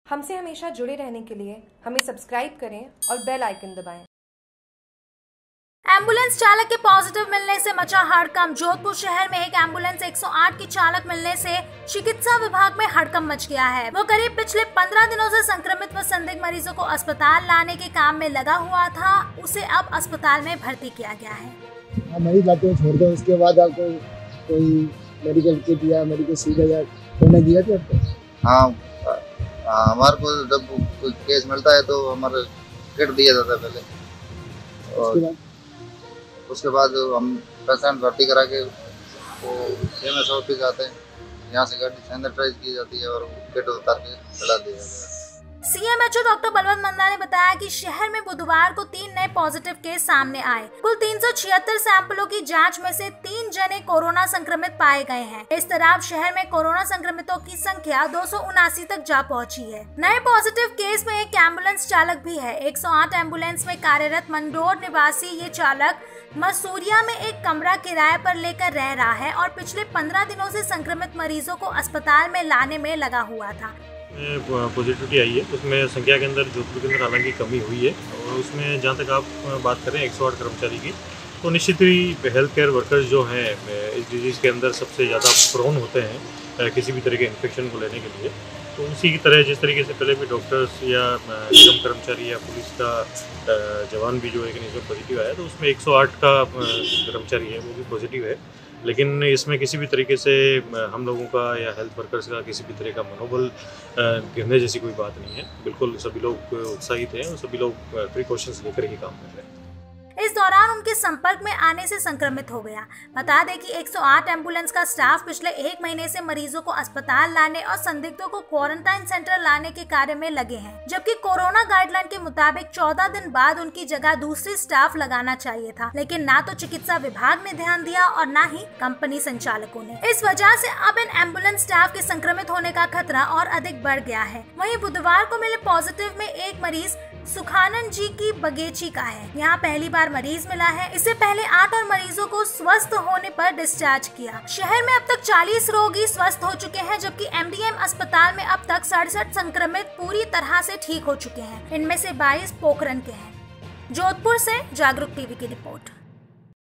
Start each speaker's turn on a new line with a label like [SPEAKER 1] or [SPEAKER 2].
[SPEAKER 1] हमसे हमेशा जुड़े रहने के लिए हमें सब्सक्राइब करें और बेल आइकन दबाएं।
[SPEAKER 2] एम्बुलेंस चालक के पॉजिटिव मिलने से मचा हड़कंप। जोधपुर शहर में एक एम्बुलेंस 108 की चालक मिलने से चिकित्सा विभाग में हड़कंप मच गया है। वो करीब पिछले 15 दिनों से संक्रमित व संदिग्ध मरीजों को अस्पताल लाने के काम में लगा हुआ था। उसे अब अस्पताल में भर्ती किया गया है।
[SPEAKER 3] मरीज आते हैं, छोड़ दो, उसके बाद आपको कोई मेडिकल किट या मेडिकल सीधा या होने दिया था आपको?
[SPEAKER 4] हाँ, हमारे को जब कोई केस मिलता है तो हमारे किट दिया जाता है पहले, और उसके बाद हम पेशेंट भर्ती करा के वो एमएस ऑफिस आते हैं, यहाँ से गाड़ी सैनिटाइज की जाती है और किट उतार के चला दिया जाता है।
[SPEAKER 2] सीएमएचओ डॉक्टर बलवंत मंदा ने बताया कि शहर में बुधवार को 3 नए पॉजिटिव केस सामने आए। कुल 376 सैंपलों की जांच में से 3 जने कोरोना संक्रमित पाए गए हैं। इस तरह अब शहर में कोरोना संक्रमितों की संख्या 279 तक जा पहुंची है। नए पॉजिटिव केस में एक एम्बुलेंस चालक भी है। 108 एम्बुलेंस में कार्यरत मंडोर निवासी ये चालक मसूरिया में एक कमरा किराए पर लेकर रह रहा है और पिछले 15 दिनों से संक्रमित मरीजों को अस्पताल में लाने में लगा हुआ था।
[SPEAKER 5] पॉजिटिविटी आई है, उसमें संख्या के अंदर जोधपुर के अंदर हालांकि कमी हुई है, और उसमें जहाँ तक आप बात करें 108 कर्मचारी की, तो निश्चित ही हेल्थ केयर वर्कर्स जो हैं इस डिजीज़ के अंदर सबसे ज़्यादा प्रोन होते हैं किसी भी तरह के इन्फेक्शन को लेने के लिए। तो उसी की तरह जिस तरीके से पहले भी डॉक्टर्स या निगम कर्मचारी या पुलिस का जवान भी जो एक इसमें पॉजिटिव आया, तो उसमें 108 का कर्मचारी है वो भी पॉजिटिव है। लेकिन इसमें किसी भी तरीके से हम लोगों का या हेल्थ वर्कर्स का किसी भी तरह का मनोबल गिरने जैसी कोई बात नहीं है। बिल्कुल सभी लोग उत्साहित हैं और सभी लोग प्रिकॉशंस लेकर ही काम कर रहे हैं।
[SPEAKER 2] इस दौरान उनके संपर्क में आने से संक्रमित हो गया। बता दें कि 108 एम्बुलेंस का स्टाफ पिछले 1 महीने से मरीजों को अस्पताल लाने और संदिग्धों को क्वारंटाइन सेंटर लाने के कार्य में लगे हैं, जबकि कोरोना गाइडलाइन के मुताबिक 14 दिन बाद उनकी जगह दूसरी स्टाफ लगाना चाहिए था, लेकिन ना तो चिकित्सा विभाग ने ध्यान दिया और न ही कंपनी संचालकों ने। इस वजह से अब इन एम्बुलेंस स्टाफ के संक्रमित होने का खतरा और अधिक बढ़ गया है। वहीं बुधवार को मिले पॉजिटिव में एक मरीज सुखानंद जी की बगेची का है। यहाँ पहली बार मरीज मिला है। इससे पहले 8 और मरीजों को स्वस्थ होने पर डिस्चार्ज किया। शहर में अब तक 40 रोगी स्वस्थ हो चुके हैं, जबकि एमडीएम अस्पताल में अब तक 67 संक्रमित पूरी तरह से ठीक हो चुके हैं। इनमें से 22 पोखरण के हैं। जोधपुर से जागरूक टीवी की रिपोर्ट।